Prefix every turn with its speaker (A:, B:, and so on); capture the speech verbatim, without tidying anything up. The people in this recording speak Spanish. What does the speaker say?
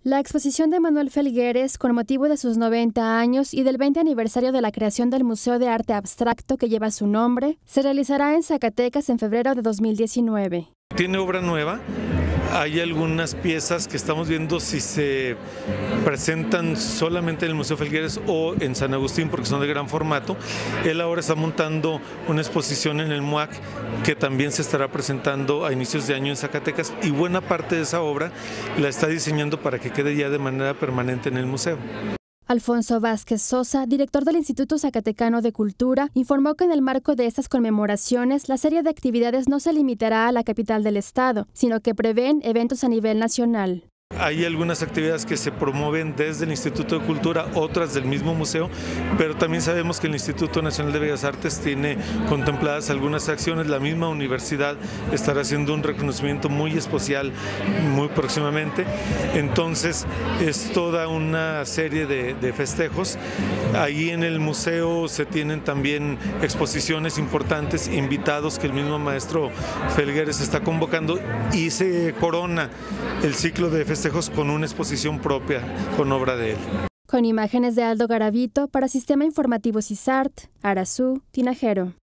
A: La exposición de Manuel Felgueres, con motivo de sus noventa años y del veinte aniversario de la creación del Museo de Arte Abstracto que lleva su nombre, se realizará en Zacatecas en febrero de dos mil diecinueve.
B: Tiene obra nueva. Hay algunas piezas que estamos viendo si se presentan solamente en el Museo Felgueres o en San Agustín porque son de gran formato. Él ahora está montando una exposición en el M U A C que también se estará presentando a inicios de año en Zacatecas, y buena parte de esa obra la está diseñando para que quede ya de manera permanente en el museo.
A: Alfonso Vázquez Sosa, director del Instituto Zacatecano de Cultura, informó que en el marco de estas conmemoraciones, la serie de actividades no se limitará a la capital del estado, sino que prevén eventos a nivel nacional.
B: Hay algunas actividades que se promueven desde el Instituto de Cultura, otras del mismo museo, pero también sabemos que el Instituto Nacional de Bellas Artes tiene contempladas algunas acciones. La misma universidad estará haciendo un reconocimiento muy especial muy próximamente. Entonces es toda una serie de, de festejos. Ahí en el museo se tienen también exposiciones importantes, invitados que el mismo maestro Felgueres está convocando, y se corona el ciclo de festejos con una exposición propia con obra de él.
A: Con imágenes de Aldo Garavito para Sistema Informativo CISART, Arazú, Tinajero.